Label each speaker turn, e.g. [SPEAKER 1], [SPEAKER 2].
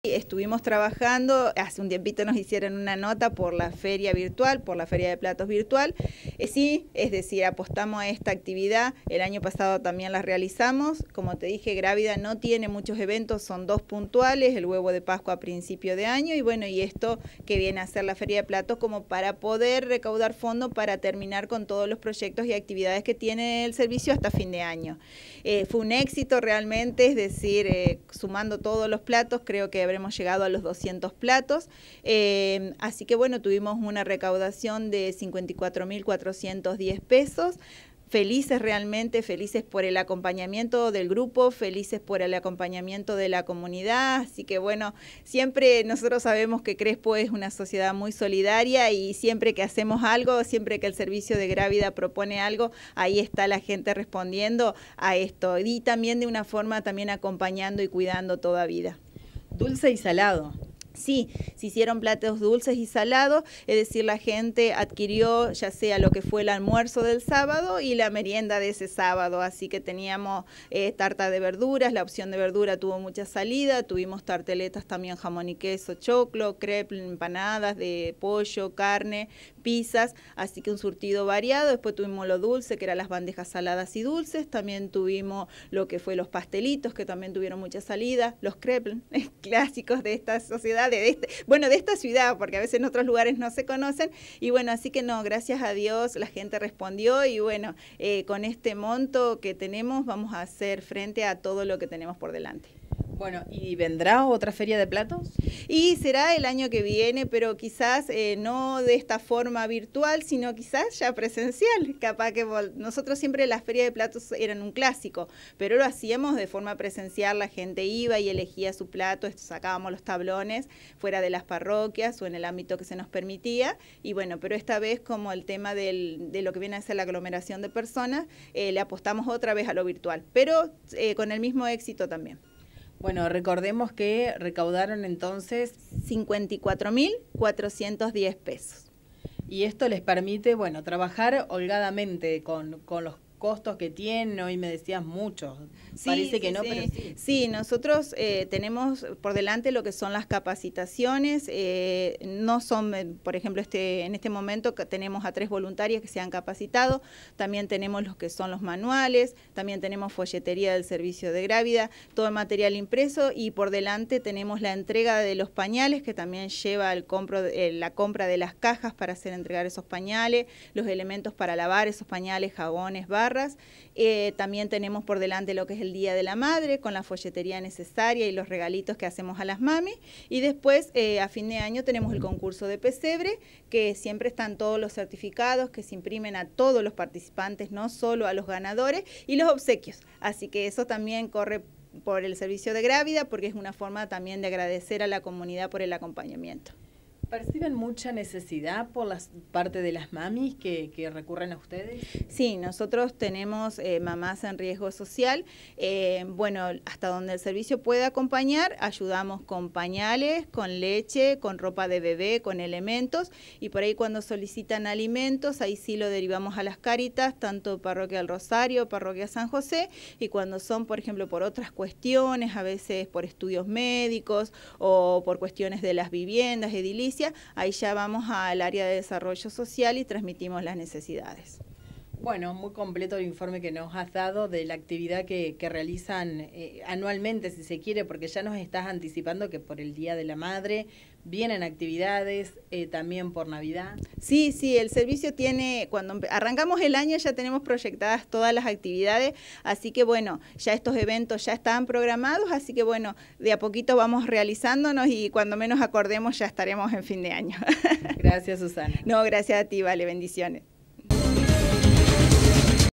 [SPEAKER 1] Estuvimos trabajando, hace un tiempito nos hicieron una nota por la feria virtual, por la feria de platos virtual. Sí, es decir, apostamos a esta actividad, el año pasado también la realizamos. Como te dije, Grávida no tiene muchos eventos, son 2 puntuales, el huevo de Pascua a principio de año y bueno, y esto que viene a ser la feria de platos como para poder recaudar fondos para terminar con todos los proyectos y actividades que tiene el servicio hasta fin de año. Fue un éxito realmente, es decir, sumando todos los platos, creo que habremos llegado a los 200 platos, así que bueno, tuvimos una recaudación de 54.410 pesos. Felices realmente, felices por el acompañamiento del grupo, felices por el acompañamiento de la comunidad, así que bueno, siempre nosotros sabemos que Crespo es una sociedad muy solidaria y siempre que hacemos algo, siempre que el servicio de Grávida propone algo, ahí está la gente respondiendo a esto y también de una forma también acompañando y cuidando toda vida.
[SPEAKER 2] Dulce y salado.
[SPEAKER 1] Sí, se hicieron platos dulces y salados, es decir, la gente adquirió ya sea lo que fue el almuerzo del sábado y la merienda de ese sábado, así que teníamos tarta de verduras, la opción de verdura tuvo mucha salida, tuvimos tarteletas también, jamón y queso, choclo, crepes, empanadas de pollo, carne, pizzas, así que un surtido variado. Después tuvimos lo dulce, que eran las bandejas saladas y dulces, también tuvimos lo que fue los pastelitos, que también tuvieron mucha salida, los crepes, clásicos de esta sociedad, de esta ciudad, porque a veces en otros lugares no se conocen, y bueno, así que no, gracias a Dios la gente respondió, y bueno, con este monto que tenemos vamos a hacer frente a todo lo que tenemos por delante.
[SPEAKER 2] Bueno, ¿y vendrá otra feria de platos?
[SPEAKER 1] Y será el año que viene, pero quizás no de esta forma virtual, sino quizás ya presencial. Capaz que nosotros siempre las ferias de platos eran un clásico, pero lo hacíamos de forma presencial, la gente iba y elegía su plato, sacábamos los tablones fuera de las parroquias o en el ámbito que se nos permitía, y bueno, pero esta vez como el tema de lo que viene a ser la aglomeración de personas, le apostamos otra vez a lo virtual, pero con el mismo éxito también.
[SPEAKER 2] Bueno, recordemos que recaudaron entonces
[SPEAKER 1] 54.410 pesos.
[SPEAKER 2] Y esto les permite, bueno, trabajar holgadamente con los costos que tienen. Hoy me decías muchos, sí, parece que sí, no, sí. Pero sí.
[SPEAKER 1] Sí, nosotros tenemos por delante lo que son las capacitaciones, no son, por ejemplo, en este momento tenemos a 3 voluntarias que se han capacitado, también tenemos los que son los manuales, también tenemos folletería del servicio de Grávida, todo el material impreso, y por delante tenemos la entrega de los pañales, que también lleva la compra de las cajas para hacer entregar esos pañales, los elementos para lavar esos pañales, jabones, barras. También tenemos por delante lo que es el Día de la Madre, con la folletería necesaria y los regalitos que hacemos a las mami, y después a fin de año tenemos el concurso de pesebre, que siempre están todos los certificados que se imprimen a todos los participantes, no solo a los ganadores, y los obsequios, así que eso también corre por el servicio de Grávida, porque es una forma también de agradecer a la comunidad por el acompañamiento.
[SPEAKER 2] ¿Perciben mucha necesidad por la parte de las mamis que recurren a ustedes?
[SPEAKER 1] Sí, nosotros tenemos mamás en riesgo social. Bueno, hasta donde el servicio puede acompañar, ayudamos con pañales, con leche, con ropa de bebé, con elementos, y por ahí cuando solicitan alimentos, ahí sí lo derivamos a las Cáritas, tanto Parroquia del Rosario, Parroquia San José, y cuando son, por ejemplo, por otras cuestiones, a veces por estudios médicos o por cuestiones de las viviendas, edilicias, ahí ya vamos al área de desarrollo social y transmitimos las necesidades.
[SPEAKER 2] Bueno, muy completo el informe que nos has dado de la actividad que realizan anualmente, si se quiere, porque ya nos estás anticipando que por el Día de la Madre vienen actividades, también por Navidad.
[SPEAKER 1] Sí, sí, el servicio tiene, cuando arrancamos el año ya tenemos proyectadas todas las actividades, así que bueno, ya estos eventos ya están programados, así que bueno, de a poquito vamos realizándonos y cuando menos acordemos ya estaremos en fin de año.
[SPEAKER 2] Gracias, Susana.
[SPEAKER 1] No, gracias a ti, vale, bendiciones.